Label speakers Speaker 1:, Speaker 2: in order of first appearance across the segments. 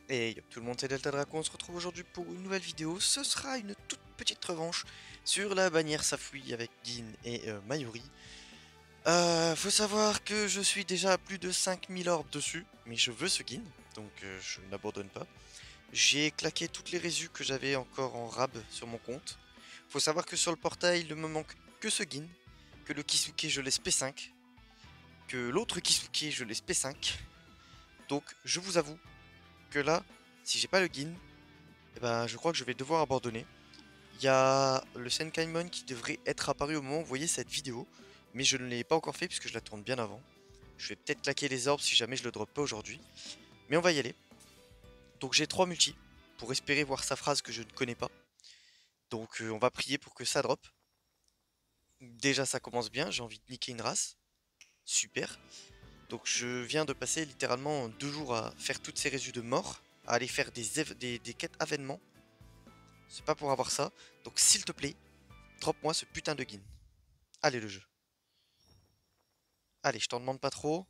Speaker 1: Et yo, tout le monde, c'est Delta Draco, on se retrouve aujourd'hui pour une nouvelle vidéo. Ce sera une toute petite revanche sur la bannière Safui avec Gin et Mayuri. Faut savoir que je suis déjà à plus de 5000 orbes dessus, mais je veux ce Gin, donc je n'abandonne pas. J'ai claqué toutes les résus que j'avais encore en rab sur mon compte. Faut savoir que sur le portail, il ne me manque que ce Gin, que le Kisuke je laisse P5, que l'autre Kisuke je laisse P5. Donc je vous avoue que là, si j'ai pas le Gin, eh ben, je crois que je vais devoir abandonner. Il y a le Senkaimon qui devrait être apparu au moment où vous voyez cette vidéo, mais je ne l'ai pas encore fait puisque je la tourne bien avant. Je vais peut-être claquer les orbes si jamais je le drop pas aujourd'hui, mais on va y aller. Donc j'ai 3 multis pour espérer voir sa phrase que je ne connais pas. Donc on va prier pour que ça drop. Déjà ça commence bien, j'ai envie de niquer une race. Super. Donc je viens de passer littéralement 2 jours à faire toutes ces résus de mort, à aller faire des quêtes avènements. C'est pas pour avoir ça. Donc s'il te plaît, drop-moi ce putain de Gin. Allez le jeu. Allez, je t'en demande pas trop.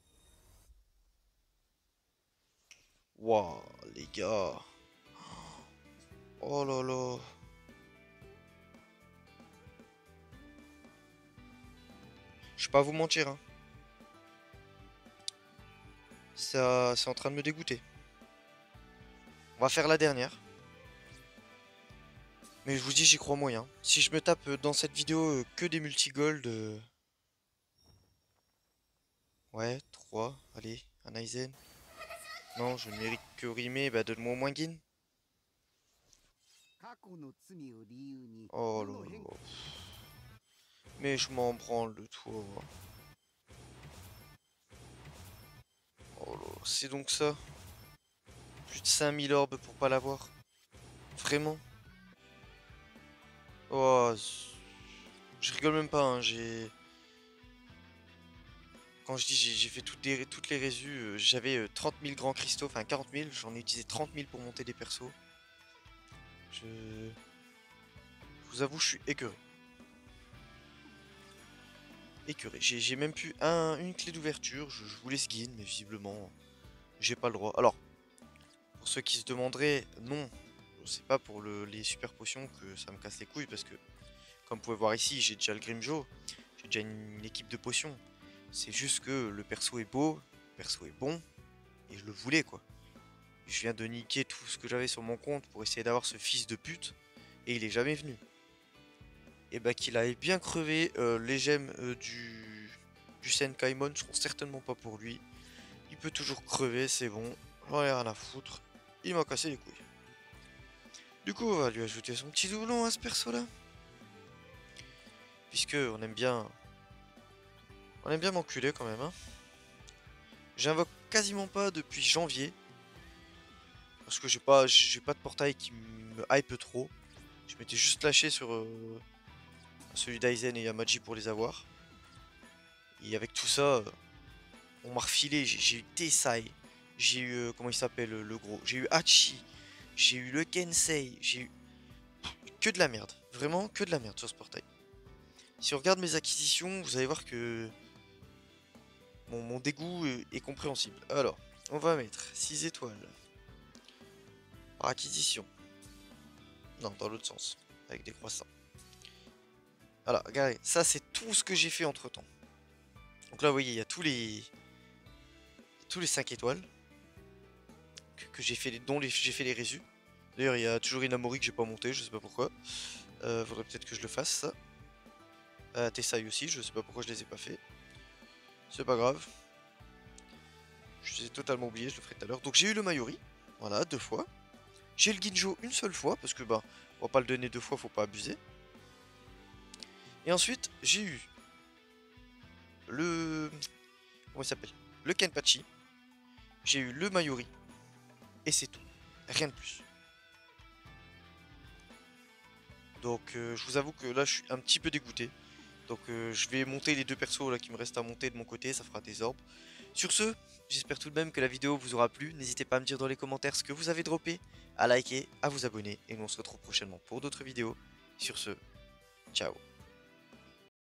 Speaker 1: Waouh, les gars. Oh là là. Je vais pas vous mentir, hein. Ça, c'est en train de me dégoûter. On va faire la dernière. Mais je vous dis, j'y crois moyen. Si je me tape dans cette vidéo que des multigold... Ouais, 3. Allez, un Aizen. Non, je ne mérite que rimer. Bah donne-moi au moins Gin. Oh là là. Mais je m'en branle de toi. Oh là, c'est donc ça. Plus de 5000 orbes pour pas l'avoir. Vraiment. Oh, je rigole même pas, hein, j'ai... Quand je dis j'ai fait toutes les résus, j'avais 30 000 grands cristaux, enfin 40 000, j'en ai utilisé 30 000 pour monter des persos. Je vous avoue, je suis écœuré. Écœuré. J'ai même plus une clé d'ouverture, je voulais ce guide, mais visiblement, j'ai pas le droit. Alors, pour ceux qui se demanderaient, non, c'est pas pour les super potions que ça me casse les couilles, parce que, comme vous pouvez voir ici, j'ai déjà le Grimjo, j'ai déjà une équipe de potions. C'est juste que le perso est beau, le perso est bon, et je le voulais quoi. Je viens de niquer tout ce que j'avais sur mon compte pour essayer d'avoir ce fils de pute, et il est jamais venu. Et bah qu'il aille bien crever, les gemmes du Senkaimon seront certainement pas pour lui. Il peut toujours crever, c'est bon, j'en ai rien à foutre. Il m'a cassé les couilles. Du coup, on va lui ajouter son petit doublon à ce perso là. Puisque on aime bien m'enculer quand même, hein. J'invoque quasiment pas depuis janvier. Parce que j'ai pas de portail qui me hype trop. Je m'étais juste lâché sur celui d'Aizen et Yamaji pour les avoir. Et avec tout ça, on m'a refilé. J'ai eu Tessai. J'ai eu, comment il s'appelle le gros. J'ai eu Hachi. J'ai eu le Kensei. J'ai eu que de la merde. Vraiment que de la merde sur ce portail. Si on regarde mes acquisitions, vous allez voir que mon dégoût est compréhensible. Alors, on va mettre 6 étoiles. Par acquisition. Non, dans l'autre sens. Avec des croissants. Voilà, regardez. Ça, c'est tout ce que j'ai fait entre temps. Donc là, vous voyez, il y a tous les 5 étoiles que j'ai fait, dont j'ai fait les résus. D'ailleurs, il y a toujours Inamori que j'ai pas monté, je sais pas pourquoi. Faudrait peut-être que je le fasse, ça. Tessai aussi, je sais pas pourquoi je les ai pas fait. C'est pas grave. Je les ai totalement oubliés, je le ferai tout à l'heure. Donc j'ai eu le Mayuri, voilà, 2 fois. J'ai le Ginjo une seule fois, parce que bah, on va pas le donner 2 fois, faut pas abuser. Et ensuite, j'ai eu le... Comment il s'appelle? Le Kenpachi. J'ai eu le Mayuri. Et c'est tout. Rien de plus. Donc je vous avoue que là je suis un petit peu dégoûté. Donc je vais monter les 2 persos là qui me restent à monter de mon côté, ça fera des orbes. Sur ce, j'espère tout de même que la vidéo vous aura plu. N'hésitez pas à me dire dans les commentaires ce que vous avez droppé, à liker, à vous abonner. Et nous on se retrouve prochainement pour d'autres vidéos. Sur ce, ciao.